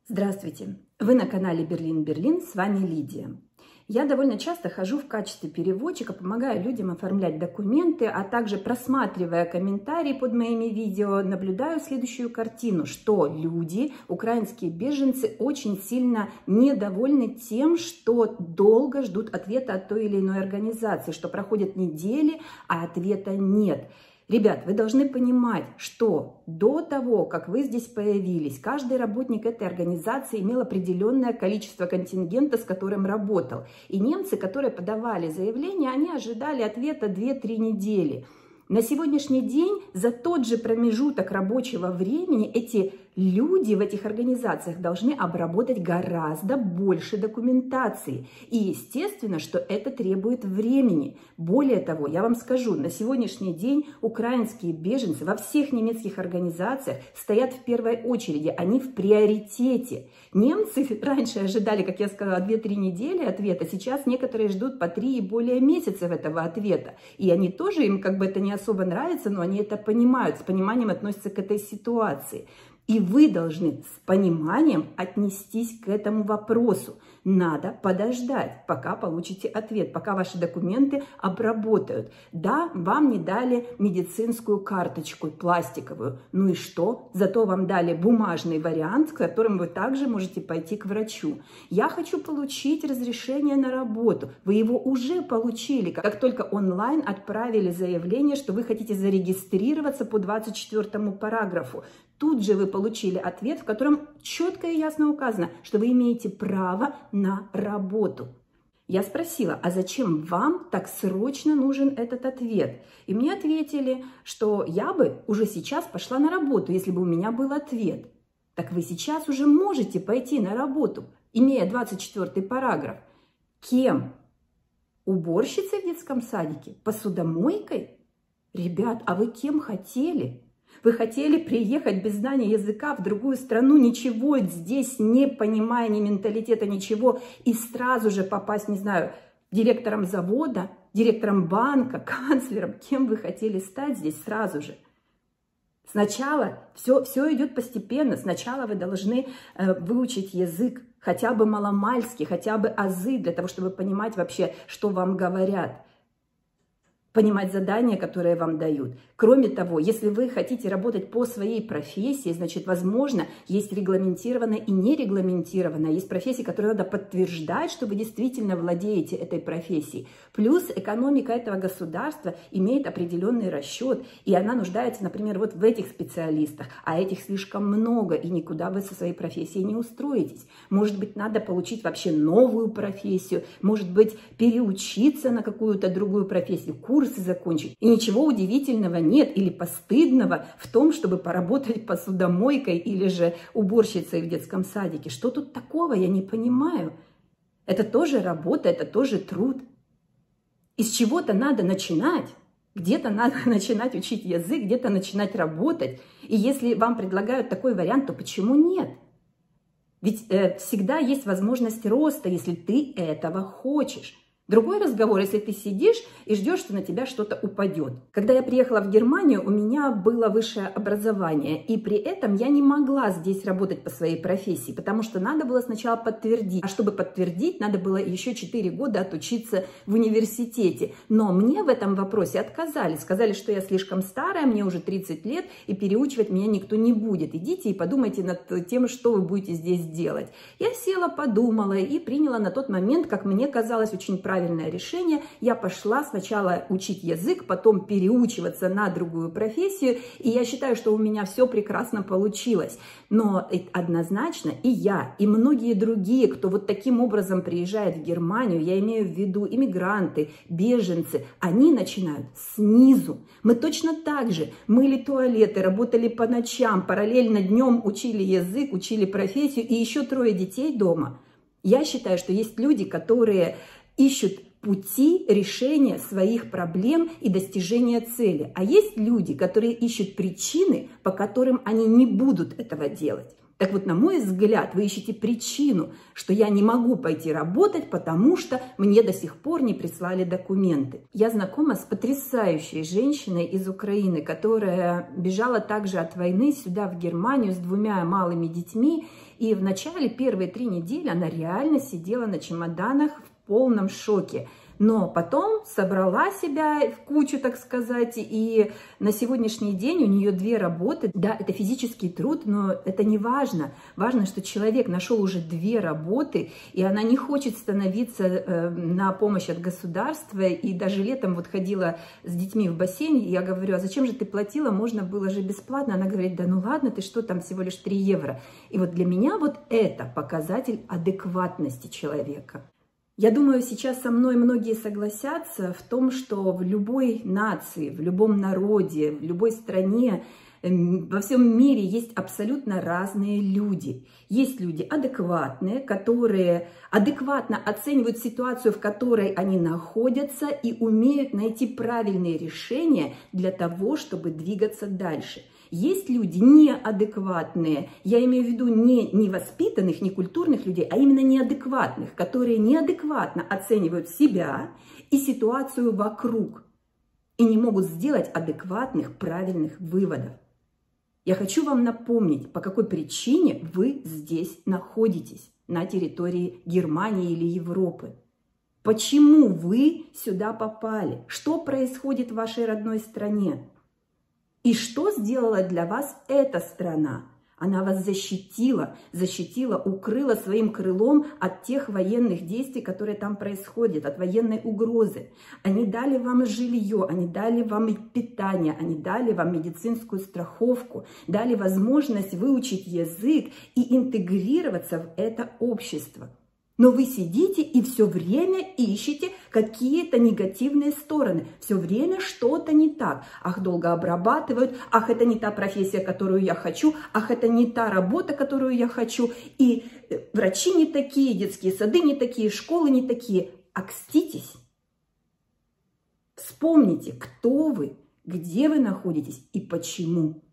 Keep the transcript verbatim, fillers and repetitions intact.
Здравствуйте! Вы на канале Берлин-Берлин, с вами Лидия. Я довольно часто хожу в качестве переводчика, помогаю людям оформлять документы, а также, просматривая комментарии под моими видео, наблюдаю следующую картину, что люди, украинские беженцы, очень сильно недовольны тем, что долго ждут ответа от той или иной организации, что проходят недели, а ответа нет. Ребят, вы должны понимать, что до того, как вы здесь появились, каждый работник этой организации имел определенное количество контингента, с которым работал. И немцы, которые подавали заявление, они ожидали ответа две-три недели. На сегодняшний день за тот же промежуток рабочего времени эти люди в этих организациях должны обработать гораздо больше документации. И естественно, что это требует времени. Более того, я вам скажу, на сегодняшний день украинские беженцы во всех немецких организациях стоят в первой очереди, они в приоритете. Немцы раньше ожидали, как я сказала, две-три недели ответа, сейчас некоторые ждут по три и более месяцев этого ответа. И они тоже, им как бы это не особо нравится, но они это понимают, с пониманием относятся к этой ситуации. И вы должны с пониманием отнестись к этому вопросу. Надо подождать, пока получите ответ, пока ваши документы обработают. Да, вам не дали медицинскую карточку пластиковую. Ну и что? Зато вам дали бумажный вариант, с которым вы также можете пойти к врачу. Я хочу получить разрешение на работу. Вы его уже получили, как только онлайн отправили заявление, что вы хотите зарегистрироваться по двадцать четвёртому параграфу. Тут же вы получили ответ, в котором четко и ясно указано, что вы имеете право на работу. Я спросила, а зачем вам так срочно нужен этот ответ? И мне ответили, что я бы уже сейчас пошла на работу, если бы у меня был ответ. Так вы сейчас уже можете пойти на работу, имея двадцать четвёртый параграф. Кем? Уборщицей в детском садике? Посудомойкой? Ребят, а вы кем хотели? Вы хотели приехать без знания языка в другую страну, ничего здесь не понимая, ни менталитета, ничего, и сразу же попасть, не знаю, директором завода, директором банка, канцлером, кем вы хотели стать здесь сразу же. Сначала все, все идет постепенно, сначала вы должны э, выучить язык, хотя бы маломальский, хотя бы азы, для того, чтобы понимать вообще, что вам говорят. Понимать задания, которые вам дают. Кроме того, если вы хотите работать по своей профессии, значит, возможно, есть регламентированное и нерегламентированное. Есть профессии, которые надо подтверждать, что вы действительно владеете этой профессией. Плюс экономика этого государства имеет определенный расчет, и она нуждается, например, вот в этих специалистах, а этих слишком много, и никуда вы со своей профессией не устроитесь. Может быть, надо получить вообще новую профессию, может быть, переучиться на какую-то другую профессию, курс закончить. И ничего удивительного нет или постыдного в том, чтобы поработать посудомойкой или же уборщицей в детском садике. Что тут такого, я не понимаю. Это тоже работа, это тоже труд. Из чего-то надо начинать. Где-то надо начинать учить язык, где-то начинать работать. И если вам предлагают такой вариант, то почему нет? Ведь э, всегда есть возможность роста, если ты этого хочешь. Другой разговор, если ты сидишь и ждешь, что на тебя что-то упадет. Когда я приехала в Германию, у меня было высшее образование, и при этом я не могла здесь работать по своей профессии, потому что надо было сначала подтвердить. А чтобы подтвердить, надо было еще четыре года отучиться в университете. Но мне в этом вопросе отказали. Сказали, что я слишком старая, мне уже тридцать лет, и переучивать меня никто не будет. Идите и подумайте над тем, что вы будете здесь делать. Я села, подумала и приняла на тот момент, как мне казалось, очень правильно. Правильное решение. Я пошла сначала учить язык, потом переучиваться на другую профессию. И я считаю, что у меня все прекрасно получилось. Но однозначно и я, и многие другие, кто вот таким образом приезжает в Германию, я имею в виду иммигранты, беженцы, они начинают снизу. Мы точно так же мыли туалеты, работали по ночам, параллельно днем учили язык, учили профессию, и еще трое детей дома. Я считаю, что есть люди, которые ищут пути решения своих проблем и достижения цели. А есть люди, которые ищут причины, по которым они не будут этого делать. Так вот, на мой взгляд, вы ищете причину, что я не могу пойти работать, потому что мне до сих пор не прислали документы. Я знакома с потрясающей женщиной из Украины, которая бежала также от войны сюда, в Германию, с двумя малыми детьми. И в начале, первые три недели, она реально сидела на чемоданах в полном шоке. Но потом собрала себя в кучу, так сказать, и на сегодняшний день у нее две работы. Да, это физический труд, но это не важно. Важно, что человек нашел уже две работы, и она не хочет становиться э, на помощь от государства. И даже летом вот ходила с детьми в бассейн, и я говорю, а зачем же ты платила, можно было же бесплатно. Она говорит, да ну ладно, ты что, там всего лишь три евро. И вот для меня вот это показатель адекватности человека. Я думаю, сейчас со мной многие согласятся в том, что в любой нации, в любом народе, в любой стране, во всем мире есть абсолютно разные люди. Есть люди адекватные, которые адекватно оценивают ситуацию, в которой они находятся, и умеют найти правильные решения для того, чтобы двигаться дальше. Есть люди неадекватные, я имею в виду не невоспитанных, не культурных людей, а именно неадекватных, которые неадекватно оценивают себя и ситуацию вокруг и не могут сделать адекватных, правильных выводов. Я хочу вам напомнить, по какой причине вы здесь находитесь, на территории Германии или Европы. Почему вы сюда попали? Что происходит в вашей родной стране? И что сделала для вас эта страна? Она вас защитила, защитила, укрыла своим крылом от тех военных действий, которые там происходят, от военной угрозы. Они дали вам жилье, они дали вам питание, они дали вам медицинскую страховку, дали возможность выучить язык и интегрироваться в это общество. Но вы сидите и все время ищете какие-то негативные стороны. Все время что-то не так. Ах, долго обрабатывают. Ах, это не та профессия, которую я хочу. Ах, это не та работа, которую я хочу. И врачи не такие, детские сады не такие, школы не такие. Окститесь. Вспомните, кто вы, где вы находитесь и почему.